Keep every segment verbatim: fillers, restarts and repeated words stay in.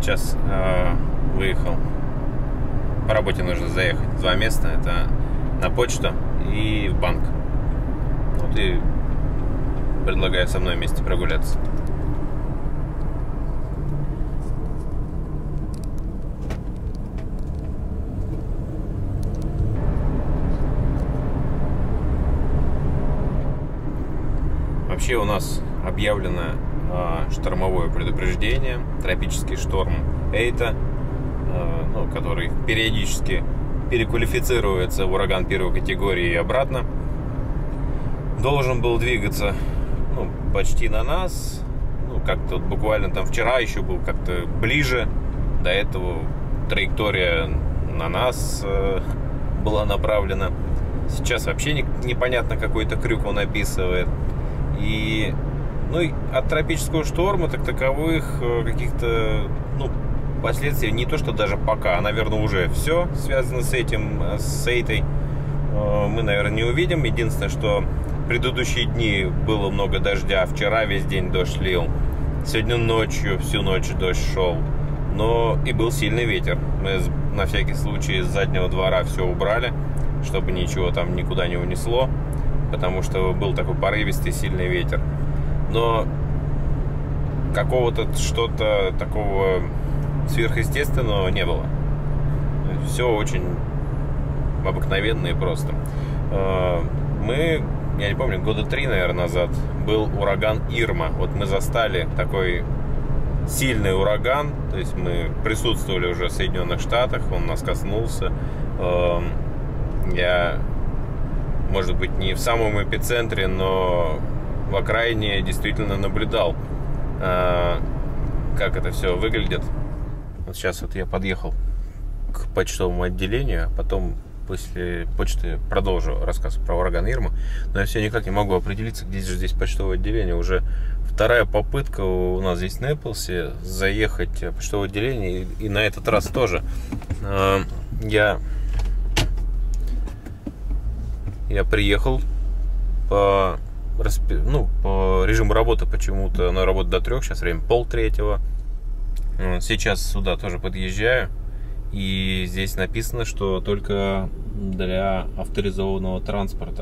сейчас э, выехал. По работе нужно заехать. Два места. Это на почту и в банк. Вот и предлагаю со мной вместе прогуляться. Вообще у нас объявлено э, штормовое предупреждение, тропический шторм Эйта, э, ну, который периодически переквалифицируется в ураган первой категории и обратно. Должен был двигаться ну, почти на нас, ну, как-то вот буквально там вчера еще был как-то ближе, до этого траектория на нас э, была направлена. Сейчас вообще не, непонятно, какой-то крюк он описывает. И, ну, и от тропического шторма, так таковых каких-то, ну, последствий не то, что даже пока, а, наверное, уже все связано с этим, с Эйтой, мы, наверное, не увидим. Единственное, что предыдущие дни было много дождя, вчера весь день дождь лил, сегодня ночью, всю ночь дождь шел, но и был сильный ветер. Мы на всякий случай с заднего двора все убрали, чтобы ничего там никуда не унесло, потому что был такой порывистый сильный ветер. Но какого-то что-то такого сверхъестественного не было. Все очень обыкновенно и просто. Мы, я не помню, года три, наверное, назад был ураган Ирма. Вот мы застали такой сильный ураган, то есть мы присутствовали уже в Соединенных Штатах, он нас коснулся. Я... может быть, не в самом эпицентре, но в окраине действительно наблюдал, как это все выглядит. Вот сейчас вот я подъехал к почтовому отделению, а потом после почты продолжу рассказ про ураган Ирма. Но я все никак не могу определиться, где же здесь почтовое отделение. Уже вторая попытка у нас здесь на Эпплсе заехать в почтовое отделение, и, и на этот раз тоже. Я... Я приехал по, ну, по режиму работы почему-то, на работу до трех, сейчас время пол третьего. Сейчас сюда тоже подъезжаю, и здесь написано, что только для авторизованного транспорта.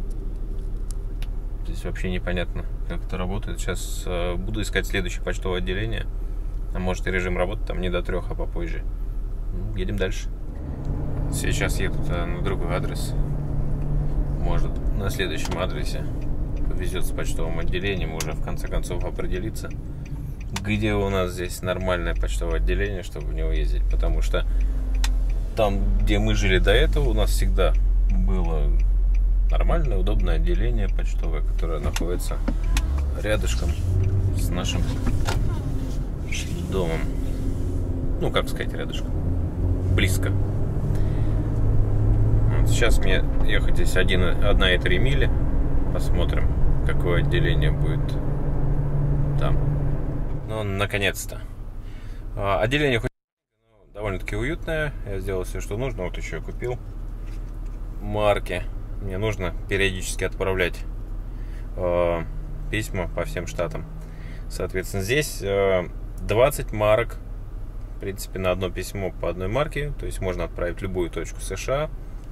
Здесь вообще непонятно, как это работает. Сейчас буду искать следующее почтовое отделение, а может и режим работы там не до трех, а попозже. Едем дальше. Сейчас еду на другой адрес. Может, на следующем адресе повезет с почтовым отделением уже в конце концов определиться, где у нас здесь нормальное почтовое отделение, чтобы в него ездить. Потому что там, где мы жили до этого, у нас всегда было нормальное, удобное отделение почтовое, которое находится рядышком с нашим домом. Ну, как сказать, рядышком. Близко. Сейчас мне ехать здесь одна и три мили. Посмотрим, какое отделение будет там. Ну, наконец-то. Отделение хоть довольно-таки уютное. Я сделал все, что нужно. Вот еще я купил марки. Мне нужно периодически отправлять э, письма по всем штатам. Соответственно, здесь э, двадцать марок. В принципе, на одно письмо по одной марке. То есть можно отправить в любую точку США.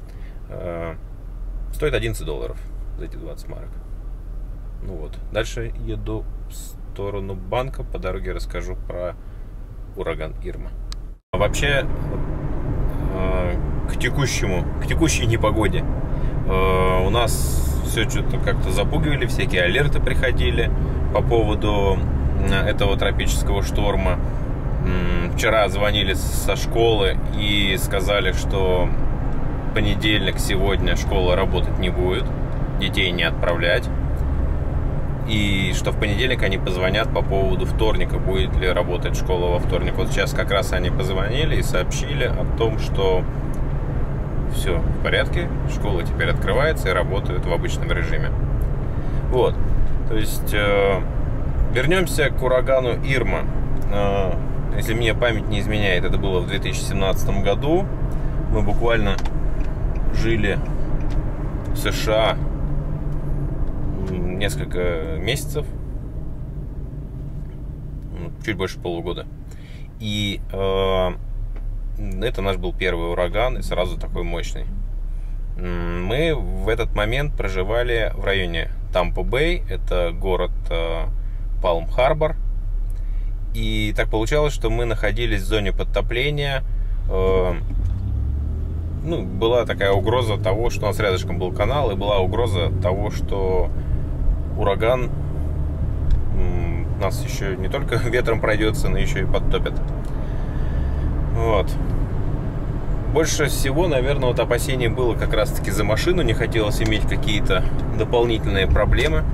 Стоит одиннадцать долларов за эти двадцать марок. Ну вот. Дальше еду в сторону банка. По дороге расскажу про ураган Ирма. А вообще, к текущему, к текущей непогоде у нас все что-то как-то запугивали, всякие алерты приходили по поводу этого тропического шторма. Вчера звонили со школы и сказали, что понедельник, сегодня школа работать не будет, детей не отправлять, и что в понедельник они позвонят по поводу вторника, будет ли работать школа во вторник. Вот сейчас как раз они позвонили и сообщили о том, что все в порядке, школа теперь открывается и работает в обычном режиме. Вот, то есть э, вернемся к урагану Ирма. Э, если мне память не изменяет, это было в две тысячи семнадцатом году. Мы буквально жили в США несколько месяцев, чуть больше полугода. И э, это наш был первый ураган, и сразу такой мощный. Мы в этот момент проживали в районе Тампа-Бэй, это город э, Палм-Харбор. И так получалось, что мы находились в зоне подтопления. Э, ну, была такая угроза того, что у нас рядышком был канал, и была угроза того, что ураган м, нас еще не только ветром пройдется, но еще и подтопит. Вот. Больше всего, наверное, вот опасений было как раз-таки за машину. Не хотелось иметь какие-то дополнительные проблемы,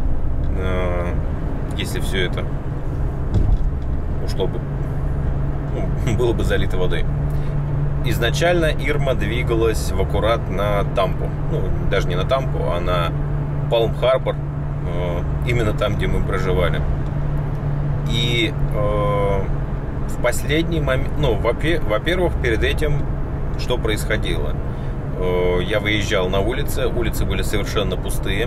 если все это ушло бы, ну, было бы залито водой. Изначально Ирма двигалась в аккурат на Тампу. Ну, даже не на Тампу, а на Палм-Харбор. Именно там, где мы проживали. И э, в последний момент, ну, во-первых, перед этим что происходило? Я выезжал на улицы, улицы были совершенно пустые.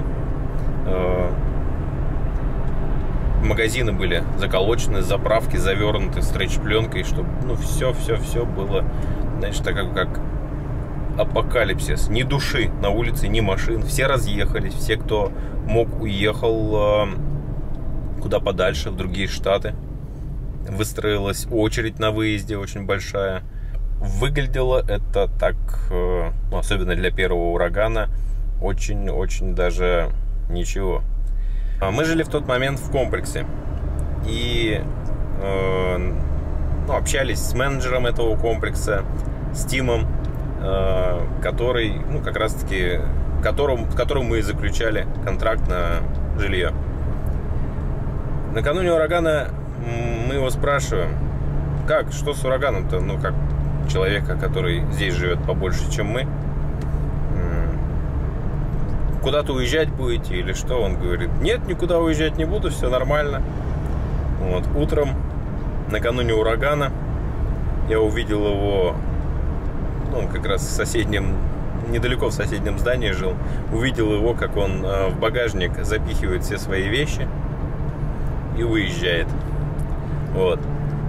Магазины были заколочены, заправки завернуты стретч-пленкой, чтобы, ну, все-все-все было, знаешь, так как, как апокалипсис. Ни души на улице, ни машин. Все разъехались, все, кто мог, уехал куда подальше, в другие штаты. Выстроилась очередь на выезде очень большая. Выглядело это так, ну, особенно для первого урагана, очень-очень даже ничего. Мы жили в тот момент в комплексе и э, ну, общались с менеджером этого комплекса, с Тимом, э, который, ну, как раз-таки, которым, с которым мы заключали контракт на жилье. Накануне урагана мы его спрашиваем: как, что с ураганом-то, ну, как человека, который здесь живет побольше, чем мы. Куда-то уезжать будете или что? Он говорит: нет, никуда уезжать не буду, все нормально. Вот. Утром, накануне урагана, я увидел его, ну, он как раз в соседнем, недалеко в соседнем здании жил. Увидел его, как он в багажник запихивает все свои вещи и уезжает. Вот.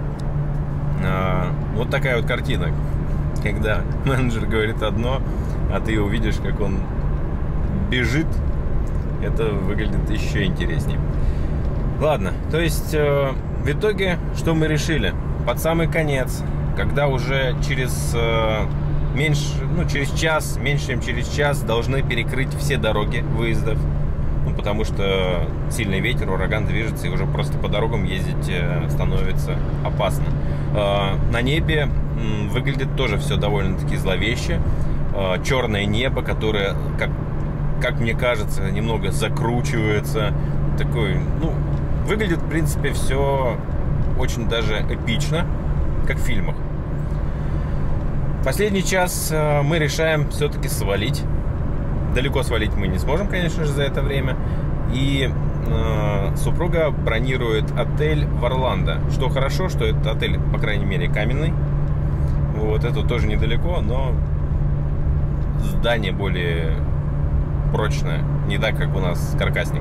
Вот такая вот картина, когда менеджер говорит одно, а ты увидишь, как он бежит. Это выглядит еще интереснее. Ладно, то есть э, в итоге что мы решили? Под самый конец, когда уже через э, меньше, ну, через час, меньше чем через час должны перекрыть все дороги выездов, ну, потому что сильный ветер, ураган движется, и уже просто по дорогам ездить э, становится опасно. Э, на небе э, выглядит тоже все довольно-таки зловеще. Э, черное небо, которое, как как мне кажется, немного закручивается. Такой, ну, выглядит, в принципе, все очень даже эпично, как в фильмах. Последний час мы решаем все-таки свалить. Далеко свалить мы не сможем, конечно же, за это время. И э, супруга бронирует отель в Орландо. Что хорошо, что этот отель, по крайней мере, каменный. Вот, это тоже недалеко, но здание более прочная, не так, как у нас каркасник.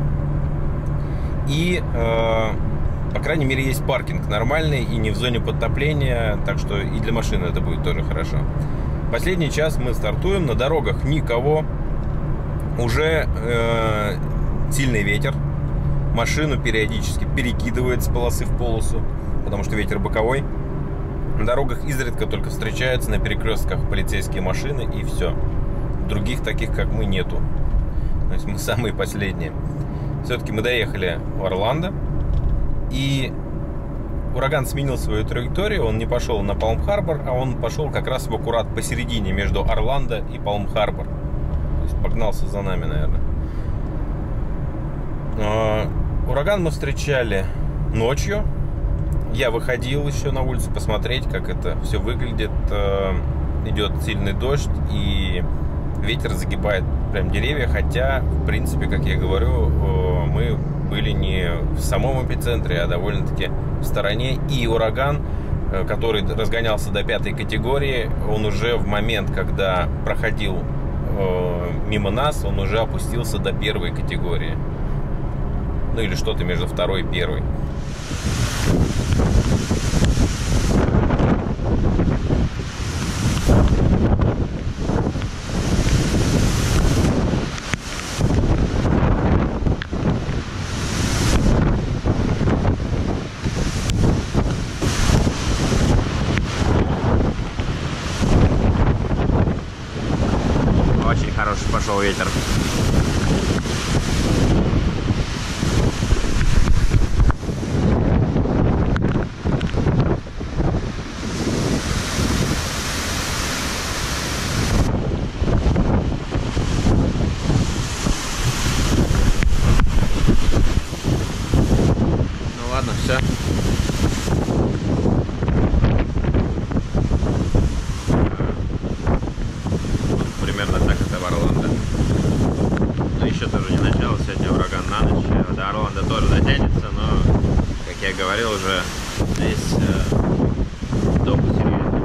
И, э, по крайней мере, есть паркинг нормальный и не в зоне подтопления, так что и для машины это будет тоже хорошо. Последний час мы стартуем, на дорогах никого, уже э, сильный ветер, машину периодически перекидывает с полосы в полосу, потому что ветер боковой. На дорогах изредка только встречаются на перекрестках полицейские машины, и все. Других таких, как мы, нету. То есть мы самые последние. Все-таки мы доехали в Орландо, и ураган сменил свою траекторию. Он не пошел на Палм-Харбор, а он пошел как раз в аккурат посередине между Орландо и Палм-Харбор. То есть погнался за нами, наверное. Ураган мы встречали ночью. Я выходил еще на улицу посмотреть, как это все выглядит. Идет сильный дождь, и ветер загибает прям деревья, хотя, в принципе, как я говорю, мы были не в самом эпицентре, а довольно-таки в стороне. И ураган, который разгонялся до пятой категории, он уже в момент, когда проходил мимо нас, он уже опустился до первой категории. Ну или что-то между второй и первой. Очень хороший пошел ветер. Ну ладно, все. Примерно так это в Орландо. Но еще тоже не начало, сегодня ураган на ночь. До Орландо тоже дотянется, но, как я говорил уже, здесь э, дом серьезный.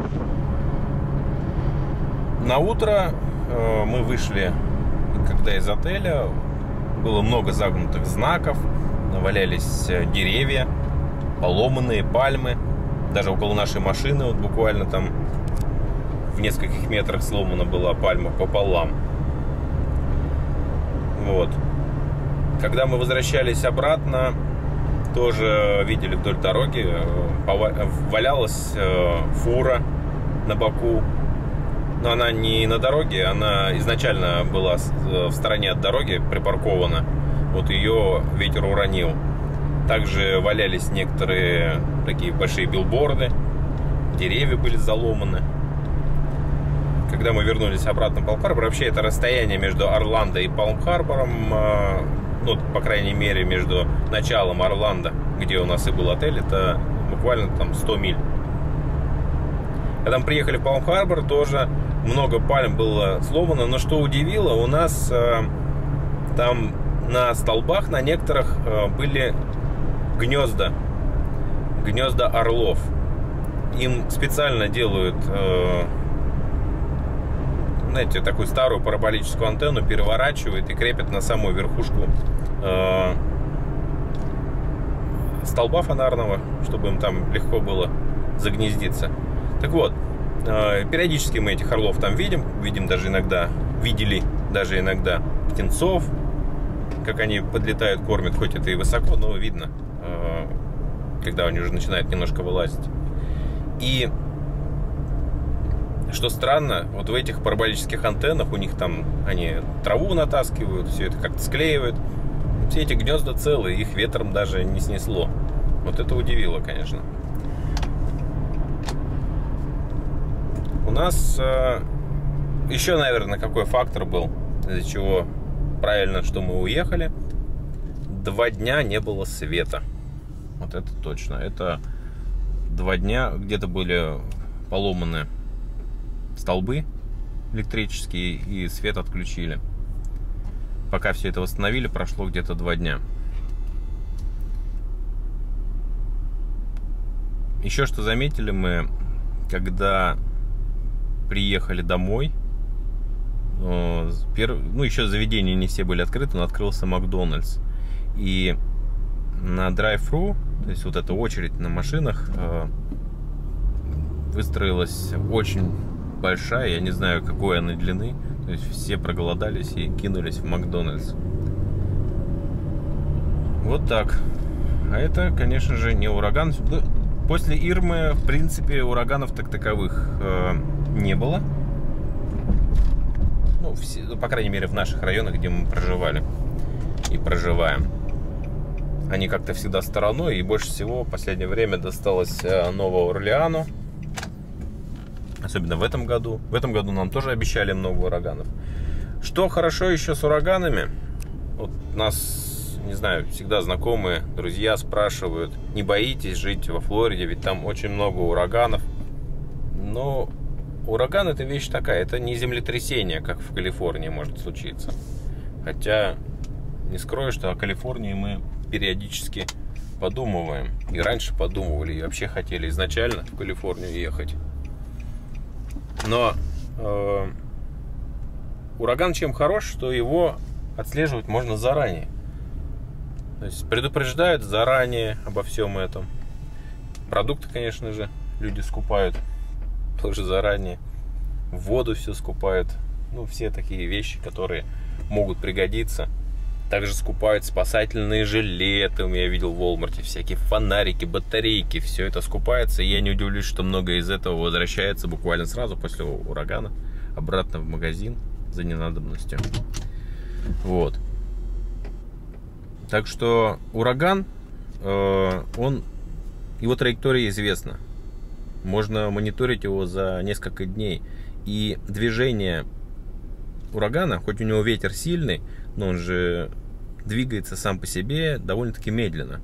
На утро э, мы вышли, когда из отеля, было много загнутых знаков, валялись деревья, поломанные пальмы. Даже около нашей машины, вот буквально там в нескольких метрах сломана была пальма пополам. Вот. Когда мы возвращались обратно, тоже видели вдоль дороги, валялась фура на боку. Но она не на дороге, она изначально была в стороне от дороги припаркована. Вот ее ветер уронил. Также валялись некоторые такие большие билборды, деревья были заломаны. Когда мы вернулись обратно в Палм-Харбор, вообще это расстояние между Орландо и Палм-Харбором, ну, по крайней мере, между началом Орландо, где у нас и был отель, это буквально там сто миль. Когда мы приехали в Палм-Харбор, тоже много пальм было сломано, но что удивило, у нас там на столбах, на некоторых были гнезда, гнезда орлов. Им специально делают, знаете, такую старую параболическую антенну, переворачивают и крепят на самую верхушку столба фонарного, чтобы им там легко было загнездиться. Так вот, периодически мы этих орлов там видим, видим даже иногда, видели даже иногда птенцов, как они подлетают, кормят, хоть это и высоко, но видно, когда они уже начинают немножко вылазить. И что странно, вот в этих параболических антеннах у них там, они траву натаскивают, все это как-то склеивают. Все эти гнезда целые, их ветром даже не снесло. Вот это удивило, конечно. У нас еще, наверное, какой фактор был, из-за чего правильно, что мы уехали. Два дня не было света. Вот это точно. Это два дня где-то были поломаны столбы электрические и свет отключили. Пока все это восстановили, прошло где-то два дня. Еще что заметили мы, когда приехали домой, ну, еще заведения не все были открыты, но открылся Макдональдс. И на драйв-фру, то есть вот эта очередь на машинах, выстроилась очень большая, я не знаю, какой она длины. То есть все проголодались и кинулись в Макдональдс. Вот так. А это, конечно же, не ураган. После Ирмы, в принципе, ураганов так таковых не было. Ну, все, по крайней мере, в наших районах, где мы проживали и проживаем. Они как-то всегда стороной, и больше всего в последнее время досталось Новому Орлеану. Особенно в этом году. В этом году нам тоже обещали много ураганов. Что хорошо еще с ураганами? Вот нас, не знаю, всегда знакомые, друзья спрашивают, не боитесь жить во Флориде, ведь там очень много ураганов. Но ураган — это вещь такая, это не землетрясение, как в Калифорнии может случиться. Хотя, не скрою, что о Калифорнии мы периодически подумываем. И раньше подумывали, и вообще хотели изначально в Калифорнию ехать. Но э, ураган чем хорош, что его отслеживать можно заранее. То есть предупреждают заранее обо всем этом. Продукты, конечно же, люди скупают тоже заранее. Воду все скупают. Ну, все такие вещи, которые могут пригодиться. Также скупают спасательные жилеты. Я видел в Walmart всякие фонарики, батарейки. Все это скупается. И я не удивлюсь, что многое из этого возвращается буквально сразу после урагана обратно в магазин. за ненадобностью. Вот. Так что ураган, э, он, его траектория известна. Можно мониторить его за несколько дней. И движение урагана, хоть у него ветер сильный, но он же двигается сам по себе довольно-таки медленно.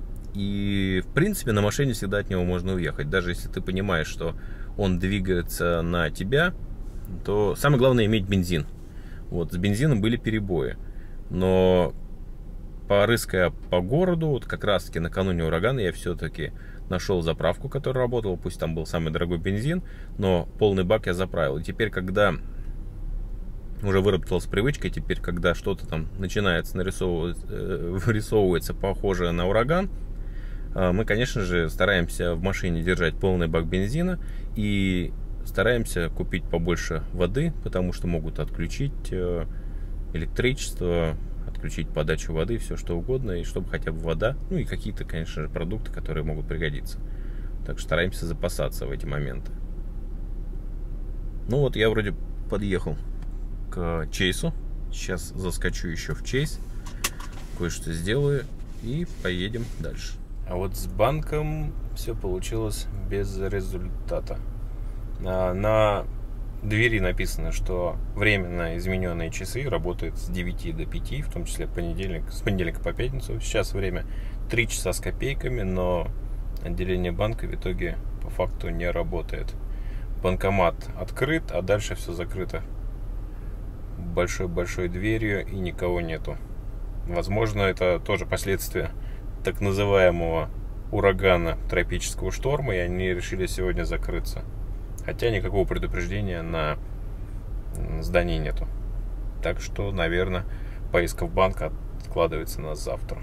И, в принципе, на машине всегда от него можно уехать. Даже если ты понимаешь, что он двигается на тебя, то самое главное иметь бензин. Вот, с бензином были перебои. Но, порыская по городу, вот как раз-таки накануне урагана, я все-таки нашел заправку, которая работала. Пусть там был самый дорогой бензин, но полный бак я заправил. И теперь, когда уже выработалась привычка, теперь, когда что-то там начинается нарисовывать, э, вырисовывается похожее на ураган, мы, конечно же, стараемся в машине держать полный бак бензина и стараемся купить побольше воды, потому что могут отключить электричество, отключить подачу воды, все что угодно, и чтобы хотя бы вода, ну и какие-то, конечно же, продукты, которые могут пригодиться. Так что стараемся запасаться в эти моменты. Ну вот, я вроде подъехал к Чейсу. Сейчас заскочу еще в Чейз, кое-что сделаю и поедем дальше. А вот с банком все получилось без результата. На двери написано, что временно измененные часы работают с девяти до пяти, в том числе понедельник, с понедельника по пятницу. Сейчас время три часа с копейками, но отделение банка в итоге по факту не работает. Банкомат открыт, а дальше все закрыто большой-большой дверью и никого нету. Возможно, это тоже последствия так называемого урагана, тропического шторма, и они решили сегодня закрыться. Хотя никакого предупреждения на здании нету. Так что, наверное, поездка в банк откладывается на завтра.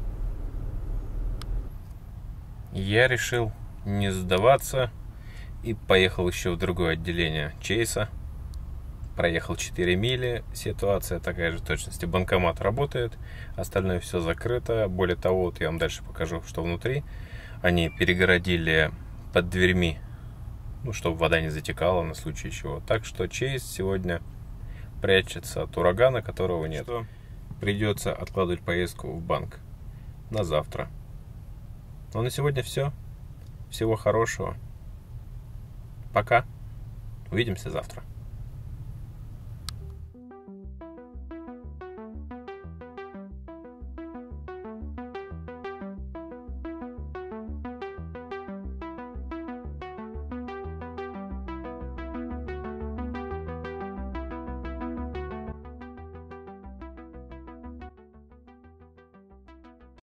Я решил не сдаваться и поехал еще в другое отделение Чейса. Проехал четыре мили, ситуация такая же точности. Банкомат работает, остальное все закрыто. Более того, вот я вам дальше покажу, что внутри. Они перегородили под дверьми, ну, чтобы вода не затекала на случай чего. Так что Чейз сегодня прячется от урагана, которого нет. Что? Придется откладывать поездку в банк на завтра. Ну, на сегодня все. Всего хорошего. Пока. Увидимся завтра.